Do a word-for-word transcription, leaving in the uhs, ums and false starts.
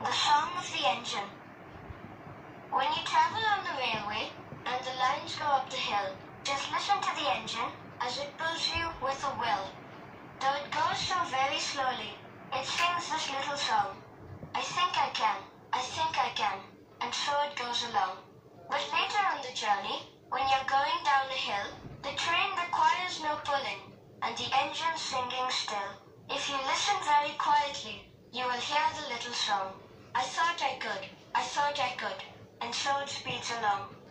The song of the engine. When you travel on the railway and the lines go up the hill, just listen to the engine as it pulls you with a will. Though it goes so very slowly, it sings this little song. I think I can, I think I can, and so it goes along. But later on the journey, when you're going down a hill, the train requires no pulling, and the engine singing still. If you listen very quietly, you will hear the little song. I thought I could, I thought I could, and so it speeds along.